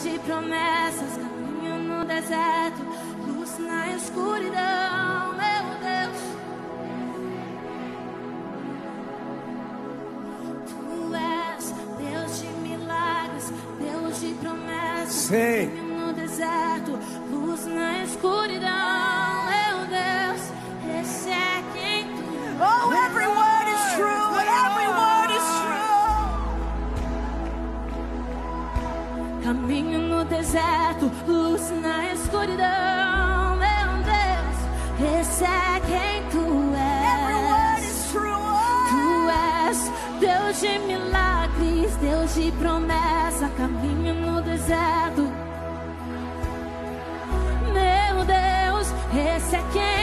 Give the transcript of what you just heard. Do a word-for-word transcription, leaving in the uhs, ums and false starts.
de promessas, caminho no deserto, luz na escuridão, meu Deus. Tu és Deus de milagres, Deus de promessas, Sim. caminho no deserto, luz na escuridão, meu Deus. Esse é quem tu és. Oh, every word is true. Every word is true. Caminho no deserto, luz na escuridão, meu Deus. Esse é quem tu Every word és. is true. Tu és Deus de milagres, Deus de promessa, caminho no deserto. Meu Deus, esse é quem